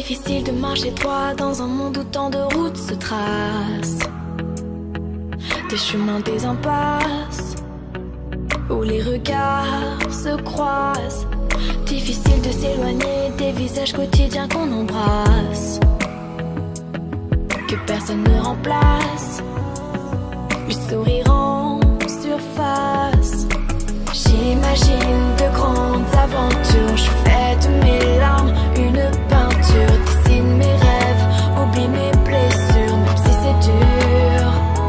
Difficile de marcher droit dans un monde où tant de routes se tracent, des chemins, des impasses, où les regards se croisent. Difficile de s'éloigner des visages quotidiens qu'on embrasse, que personne ne remplace, le sourire en surface. J'imagine de grandes aventures, je fais de mes larmes une peinture, dessine mes rêves, oublie mes blessures, même si c'est dur.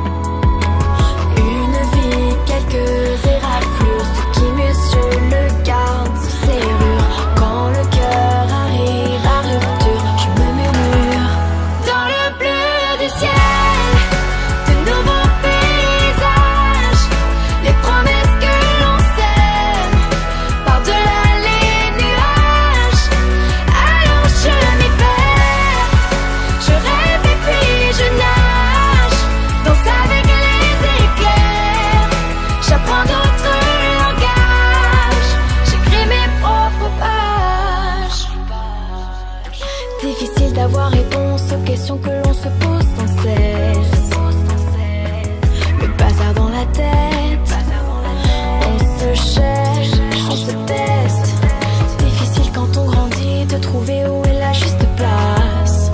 Une vie, quelques éraflures, ce qui muse je le garde sous serrure. Quand le cœur arrive à rupture, je me murmure dans le bleu du ciel, de nouveaux paysages, les promesses que l'on sème par-delà les nuages. Alors je m'y perds, je rêve et puis je nage, danse avec les éclairs, j'apprends d'autres langages, j'écris mes propres pages. Difficile d'avoir réponse aux questions que l'on se pose sans cesse, le bazar dans la tête, on se cherche, on se teste. Difficile quand on grandit de trouver où est la juste place,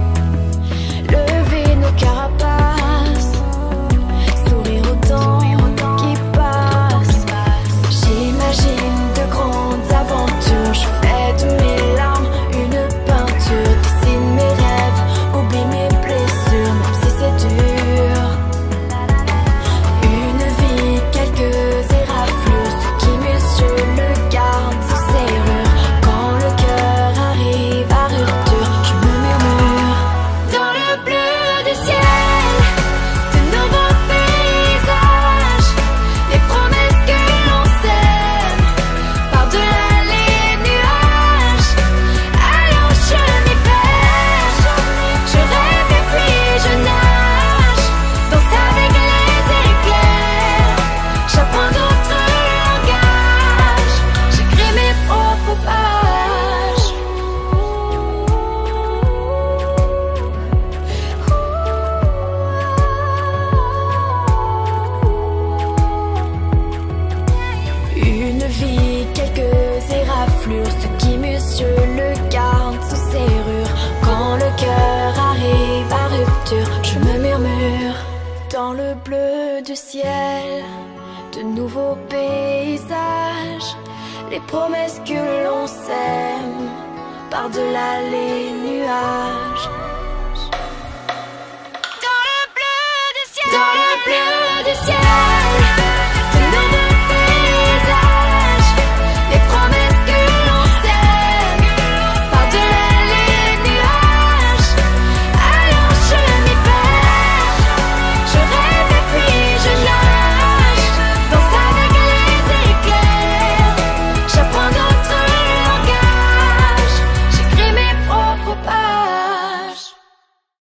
lever nos carapaces, sourire au temps qui passe. J'imagine de grandes aventures, je fais de mes larmes une peinture, dessine mes rêves, oublie mes blessures, même si c'est dur. Une vie, quelques éraflures, ce qui muse je le garde sous serrure. Quand le cœur arrive à rupture, je me murmure dans le bleu du ciel, de nouveaux paysages, les promesses que l'on sème par-delà les nuages. Alors je m'y perds, je rêve et puis je nage, danse avec les éclairs, j'apprends d'autres langages, j'écris mes propres pages. Une vie, quelques éraflures, ce qui muse je le garde sous serrure. Quand le cœur arrive à rupture, je me murmure dans le bleu du ciel, de nouveaux paysages, les promesses que l'on sème par-delà les nuages. Dans le bleu du ciel, dans le bleu du ciel.